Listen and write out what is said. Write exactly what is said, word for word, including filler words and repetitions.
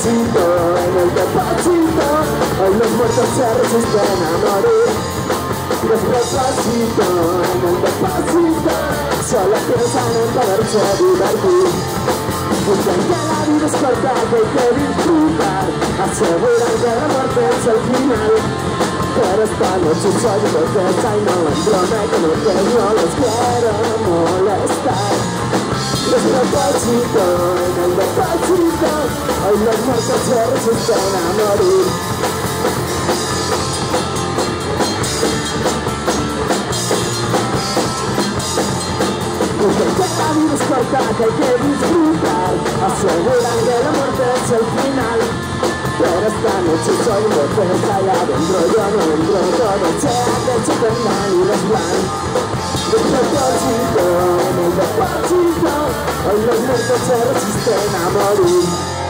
despacito, en el despacito, hoy los muertos se resisten a morir. Despacito, en el despacito, solo piensan en poderse divertir. Dicen que la vida es corta, que hay que disfrutar, aseguran que la muerte es el final. Pero esta noche soy un botesta y no entro, me conozco, no los quiero molestar. Despacito, en el despacito, hoy los muertos se resisten a morir. Dicen que la vida es corta, que hay que disfrutar, aseguran que la muerte es el final. Pero esta noche soy un botesta y adentro yo no entro, todo sea de Superman y los Blanc. Despacito, en el despacito, hoy los muertos se resisten a morir.